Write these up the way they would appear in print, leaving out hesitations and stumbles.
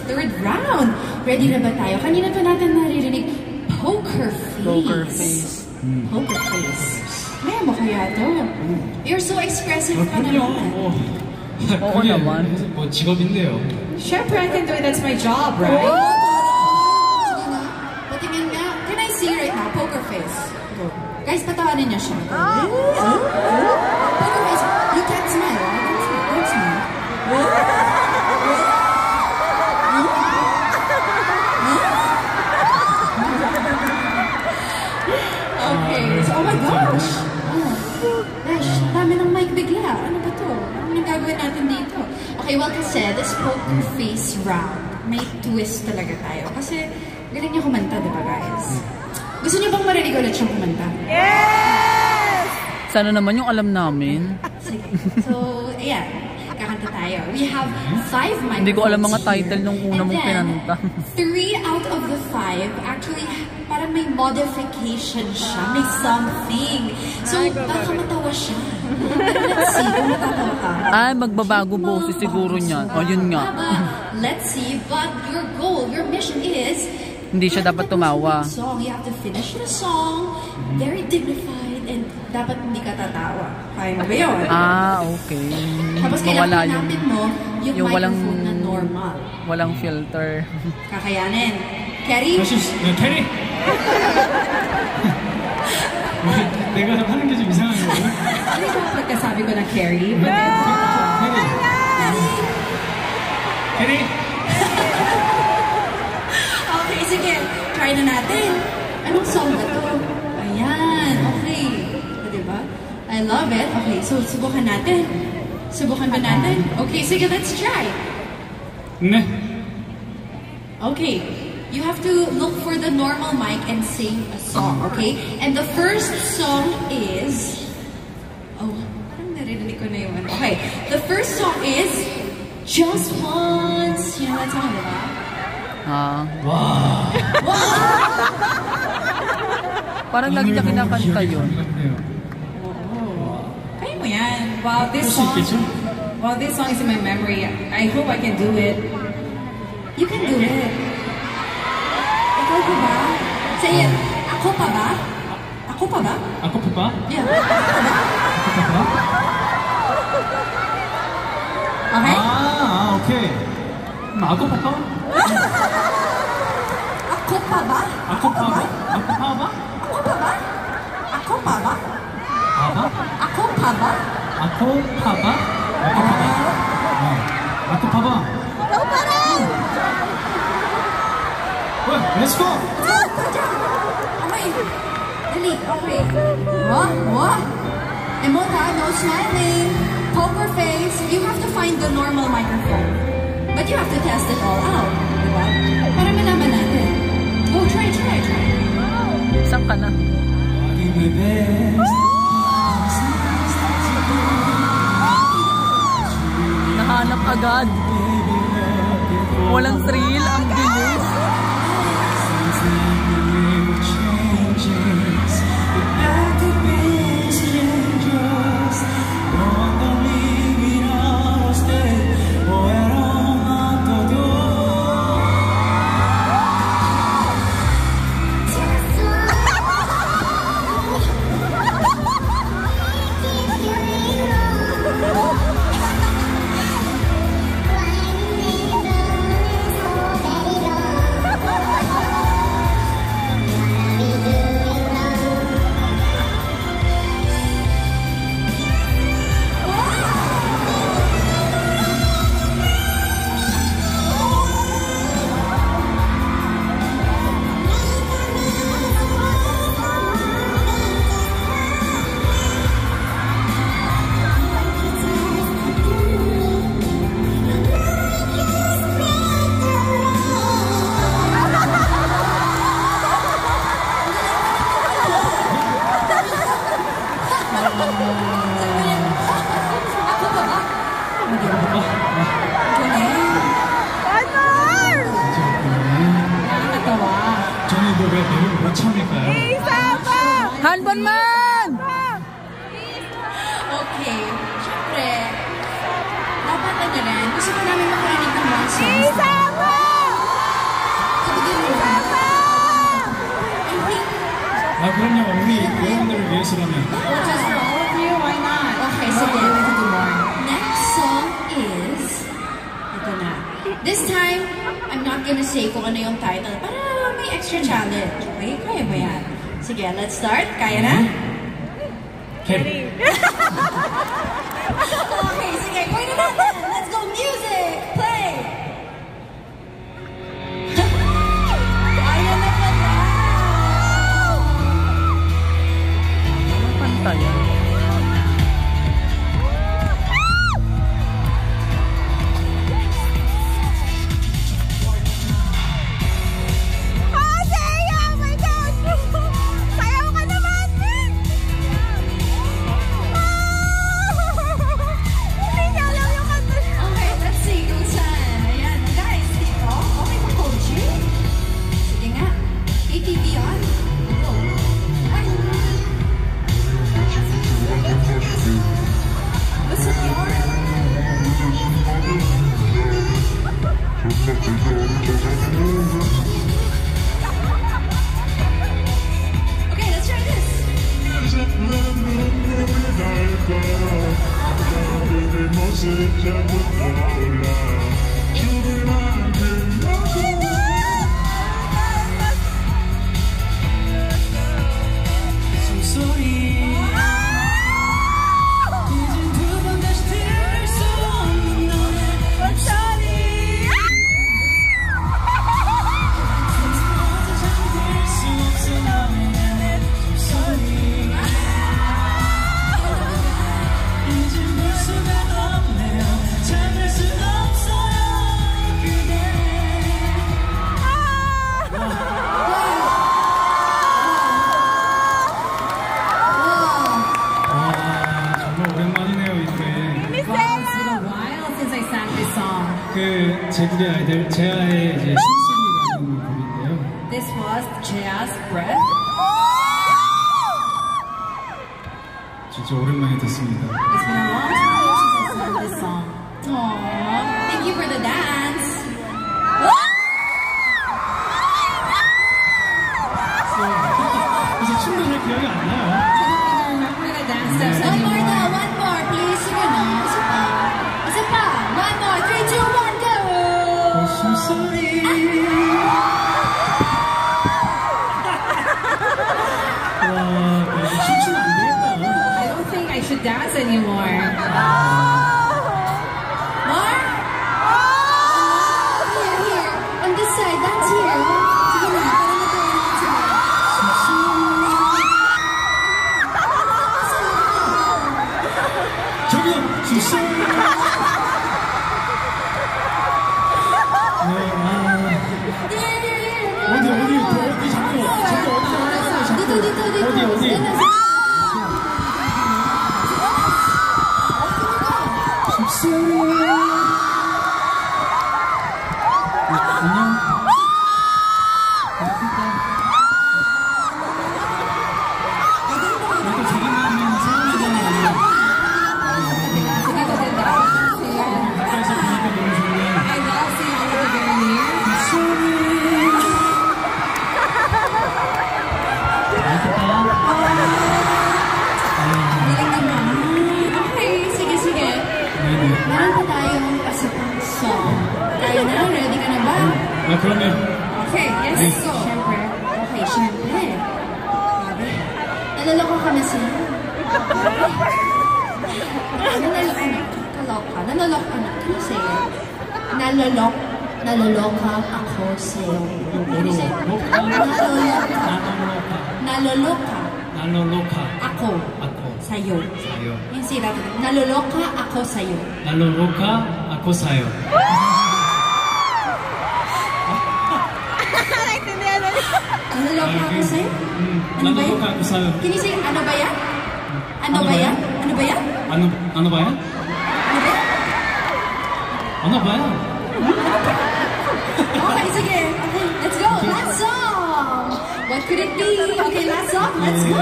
third round. Ready na ba tayo? Kanina pa natin naririnig, poker face. Poker face. Poker face. Kaya mo kaya to? You're so expressive pa naman. Oo naman. 뭐 직업인데요. Siyempre, I can do it. That's my job, right? Sige na. Patingin nga. Can I see right now? Poker face. Go. Guys, patawanin niya siya. Poker face. You can't smile. Don't smile. Okay. So, oh my gosh. Gosh, dami ng mic bigla. Ano ba to? Ano gagawin natin dito? Okay, well kasi, this poker face round, may twist talaga tayo. Kasi, galing niya kumanta, di ba guys? Gusto niyo bang marinig ulit siyang kumanta? Yes! Sana naman yung alam namin. Sige. So, ayan. Kakanta tayo. We have 5 microphones. Hindi ko alam mga title nung una mong pinanta. 3 out of the 5 actually parang may modification siya. May something. So, baka matawa siya. Let's see kung matatawa ka. Ay, magbabago boses siguro niyan. O, yun nga. Let's see. But your goal, your mission is hindi siya dapat tumawa. You have to finish the song very dignified and dapat hindi ka tatawa. Kaya mo ba yun? Ah, okay. Tapos kailangan natin mo yung walang, microphone na normal. Walang filter. Kakayanin. Kerry? 캐리? 내가 하는 게 좀 이상한 거야? Ano yung pagkasabi ko ng Kerry? 캐리? Okay, sige. Try na natin. Anong song ba to? Ayan. Okay. Diba? I love it. Okay, so subukan natin. Subukan ba natin? Okay, sige, let's try. 네. Okay. You have to look for the normal mic and sing a song, okay? And the first song is... Oh, parang narinig ko na yung ano. Okay, the first song is Just Once. You know that song, diba? 와. Parang lagi niya kinakanta yun. Kaya mo yan. Wow, this song is in my memory. I hope I can do it. You can do it. Ikaw pa ba? Say it. Ako pa ba? Ako pa ba? Ako pa ba? Yeah. Ako pa ba? Ako pa ba? Okay? 오케이. ako pa ba? Ako pa ba? Ako pa ba? Ako pa ba? Ako pa ba? Ako pa ba? Aba? Ako pa ba? Ako pa ba? Ako pa ba? Ako pa ba? Ako pa rin! Well, let's go! Okay. Dali. Okay. What? Emota, no smiling. Poker face. You have to find the normal microphone. But you have to test it all out. Diba? Para malaman natin. Oh, try. Saan ka na? Nahanap agad. Walang thrill, ang bilis. Handball man! Okay. Siyempre, dapat ano rin. Gusto ko namin makarinig ng mga songs. 것이라면. Well, just for all of you, why not? Okay, So sige. we need to do more. Next song is, ito na. This time, I'm not gonna say kung ano yung title para may extra challenge. Okay, kaya ba yan? Sige, let's start. Kaya na? 캐리. Okay, sige, going na natin. Let's go, music! Play! Ayan na pala! Anong kanta yan? Okay, let's see kung saan. Ayan, guys, dito. Okay ba, Koji? Sige nga. ATV on. Go. Ay. What's up, yard? Okay, let's try this. 정말 오랜만이네요, 이 노래. Wow, it's been a while since I sang this song. 그 제국의 아이들 제아의 이제 신승이라는 곡인데요. This was Jazz Breath. 진짜 오랜만에 듣습니다. It's been a long time since I sang this song. Aww. Thank you for the dance. 그래서 춤도 잘 기억이 안 나요. I don't even remember the dance steps One more anymore. daw, one more, please. Sige na, isa pa. Isa pa. One more, 3, 2, 1, go! 숨소리. 와, 이제 춤추면 안 되겠다. I don't think I should dance anymore. More? Here, here. On this side, that's here. Sige na, para natuwa natin. 저기요, 숨소리. Here, here, here. 어디 자꾸 Dito, dito, dito. 어디? Sige na, 숨소리. 안녕. 나도 자기만 있는 사람이잖아. Dito din daw. 가까이서 보니까 너무 좋네. I love seeing all of you very near. galing naman. Okay, sige, sige. 네네. Meron pa tayong pasapang song. Kaya na, ready ka na ba? 아, 그러면 Okay, yes, Yes. go. Siyempre. Okay, siyempre. Grabe. Naloloko ka na siya. Naloloka. Naloloka na. Can you say it? Naloloka ako sa'yo. Can you say it? Naloloka. Naloloka ako sa'yo. Yung say that. Naloloka ako sa'yo. 날로로카 아코사요. Naloloka ako sa'yo? Ano ba yan? 날로로카 아코사요. Can you say, ano ba yan? Ano ba yan? Ano ba yan? 아노바야? Ano ba yan? 아노바야? Okay, sige. Okay, let's go. Last song. What could it be? Okay, last song. Let's go.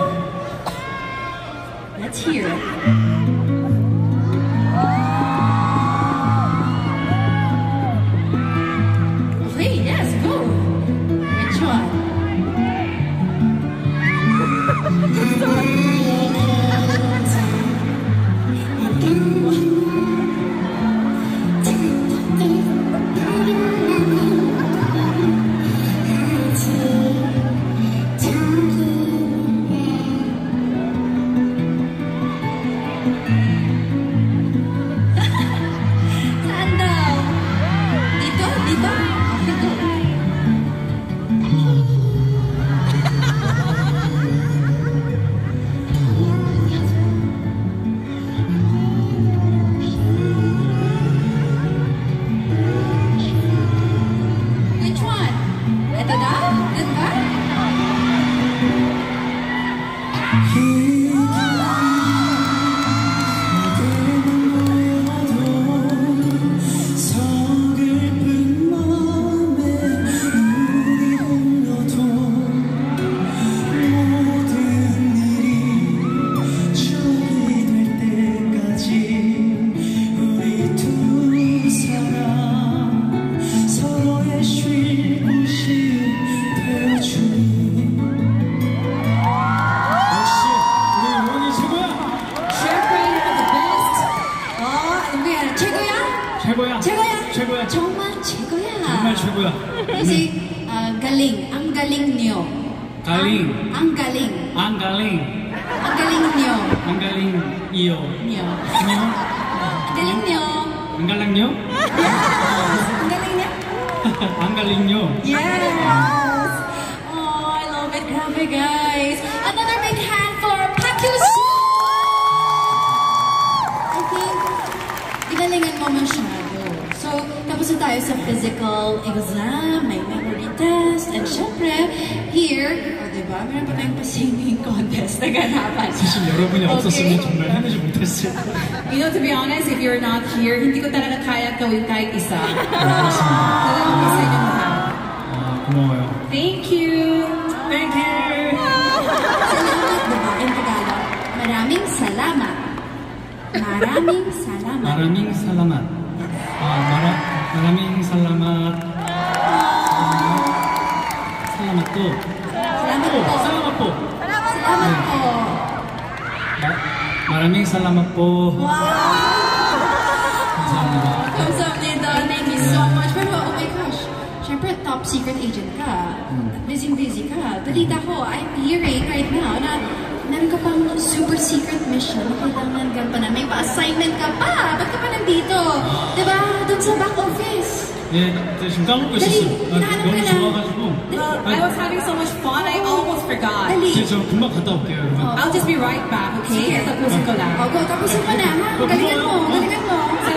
Let's hear it. Okay, yes, go. Which one? dito? Okay, go. Which one? Ito na? Ito ba? 서글픈 맘에 눈이 흘러도 모든 일이 추억이 될 때까지 우리 두 사람 서로의 쉴 곳이 되어주니 역시 우리 용이 최고야! Chef Rain are the best. 누구야? 최고야? 최고야! 최고야? 최고야! 정말 최고야. 정말 최고야! Kasi, galing. Ang galing niyo. 가ling! Ang galing. 안 가ling! Ang galing niyo. 안 가ling 이요 Niyo. 안녕? Galing niyo. 안 갈랑요? Ang galing niyo. 안 갈링요? Yes! Oh, I love it. Grabe, guys. Another big hand for Pakusu! I think, igalingan mo masyado. So, tapos na tayo sa physical exam, may memory test, and syempre, here, diba, meron pa tayong pa-singing contest na ganapan. 사실 여러분이 없었으면 정말 해내지 못했을 You know, to be honest, if you're not here, hindi ko talaga kaya gawin kahit isa. Talagang isa niyo lahat. 고마워요. Thank you! Thank you! Salamat, diba, in Tagalog. Maraming salamat. Maraming salamat. 마라밍 살라맛. 마라밍 살라맛. 살라맛 또. Salamat po. 살라맛 뽀. Salamat po. 마라밍 살라맛 뽀. 감사합니다. Kamsahamnida, thank you so much. Pero, oh my gosh, syempre top secret agent ka. Busy ka. Balita ko, I'm hearing right now na meron ka pang super secret mission na kailangan gampanan. May pa-assignment ka pa. Ba't ka pa nandito? Diba? Doon sa back office. 예, 지금 까먹고 있었어요. hinahanap 너무 ka na. 좋아가지고. I was having so much fun, I almost forgot. Dali. 저 금방 갔다 올게요, 여러분. I'll just be right back, okay? Sige. Tapusin ko lang. O, go. Tapusin mo na, ha? Galingan mo. Galingan mo.